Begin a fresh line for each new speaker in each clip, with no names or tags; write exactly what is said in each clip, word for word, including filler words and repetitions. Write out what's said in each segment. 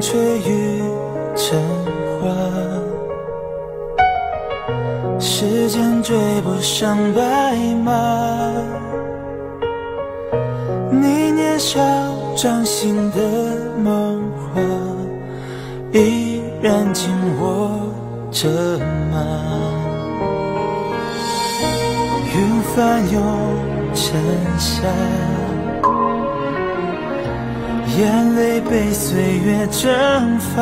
吹雨成花，时间追不上白马。你年少掌心的梦话，依然紧握着吗？云翻涌成沙，眼泪被岁月蒸发。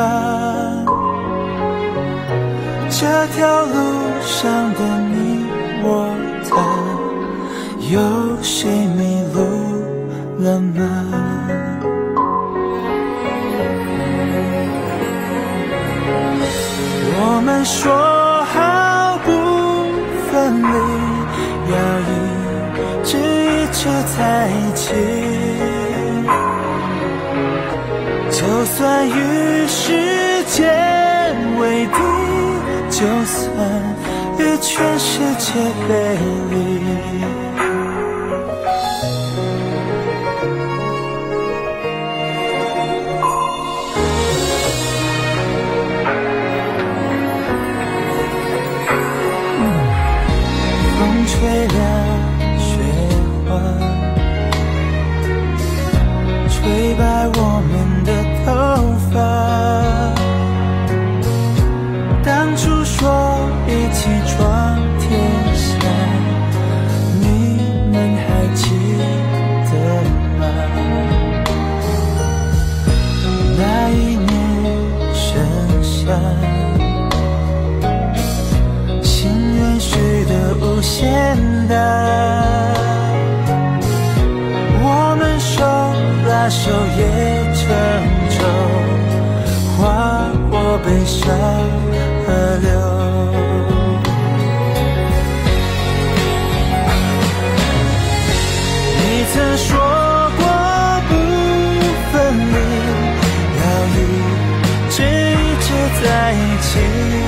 这条路上的你我他，有谁迷路了吗？我们说好不分离，要一直一直在一起。就算与时间为敌，就算与全世界背离。吹亮雪花，吹白我们的头发。当初说一起闯天下，你们还记得吗？那一年盛夏，无限大，我们手拉手也成舟，划过悲伤河流。你曾说过不分离，要一直一直在一起。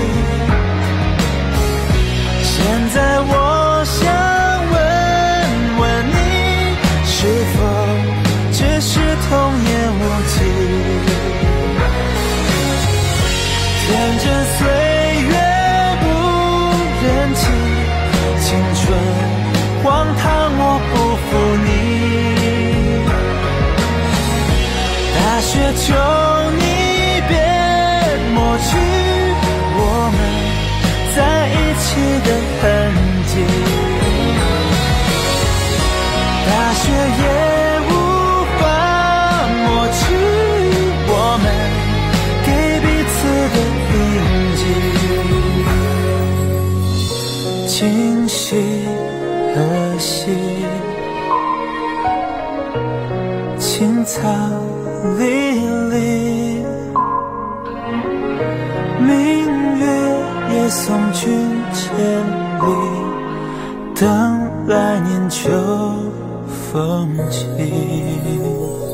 现在我想问问你，是否只是童言无忌？天真岁月不忍气，青春荒唐我不负你。大雪求你别抹去我们在一起的痕迹，大雪也无法抹去我们给彼此的印记。今夕何夕，青草离离，明月也送君千里，等来年秋风起。